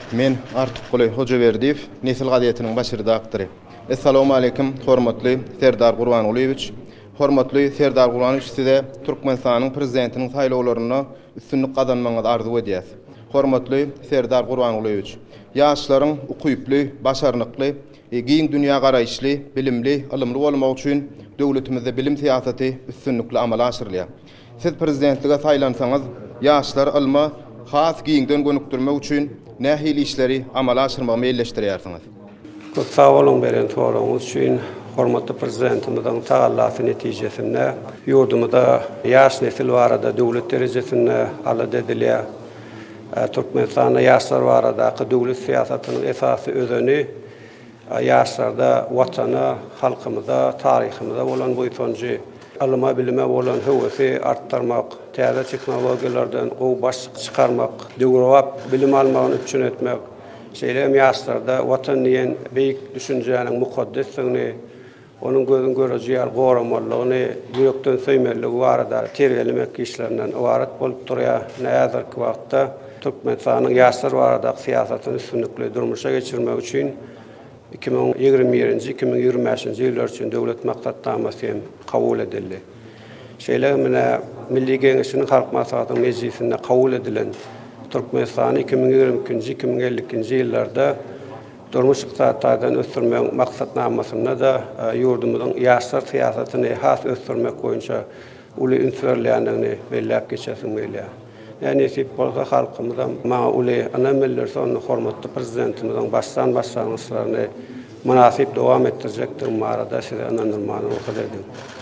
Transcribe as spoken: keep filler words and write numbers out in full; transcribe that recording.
Men Artukly Hojaberdiýew, Nesil gazetiniň baş redaktory. Assalamu alaykum, hormatly Serdar Gurbanulyewich. Hormatly Serdar Gurbanulyewich, size Türkmenistanyň prezidentiniň saýlawlaryna üstünlik gazanmaňyzy arzu edýäs. Hormatly Serdar Gurbanulyewich, ýaşlaryň ukyply, başarnykly, giň dünýä garaýşly, bilimli, ilmli bolmak üçin döwletimizde bilim siýasaty üstünlikli amala aşyrylýar. Siz prezidentlige saýlansaňyz, ýaşlar ilma has giňden gönükdirmek üçin nähili işleri amala aşyrmagy meýilleşdirýärsiňiz? Çok sağ olun beren soragyňyz üçin. Hormatly prezidentimizden tagallasy netijesinde ýurdumyzda ýaş nesil barada döwlet derejesinde ala dedilýär. Türkmenistanda ýaşlar barada döwlet siýasatynyň esasy özüni ýaşlarda watana, halkymyza, taryhymyza bolan boýsunjy alma bilime bolan howasy artdyrmak, täze teknologiýalardan gowy başlyk çykarmak, döwrap bilim almagyny üçin etmek, şeýlem ýaşlarda watan diýen beýik düşünjäniň mukaddesligini, onuň gözüň görejýär goramallygyny, ýürekden söýmerligi barada tergelemek işlerinden ibaret bolup durýar. Näzirki wagtda Türkmenistanyň ýaşlar barada siýasatyny üstünlikli durmuşa geçirmek üçin iki bin ýygrimi birinji iki bin ýygrimi beşinji ýyllar üçin döwlet maksatnamasy hem kabul edildi. Şeýle mene Milli Geňeşiniň halk maslahatynyň meclisinde kabul edilen Türkmenistany iki bin ýygrimi ikinji iki bin ellikinji ýyllarda durmuş ykdysadydan ösdürmek maksatnamasyna da ýurdumyzyň ýaşlar siýasatyny has ösdürmek boýunça uly ünsürlerlerini belläp geçesim gelýär. Yani sip bolsa halkymyzdan maňa uly anameller sonu hormatly prezidentimizden başdan başlanýanlaryny münasip dowam etdirjekdir. Marada size anandyrmany okudum.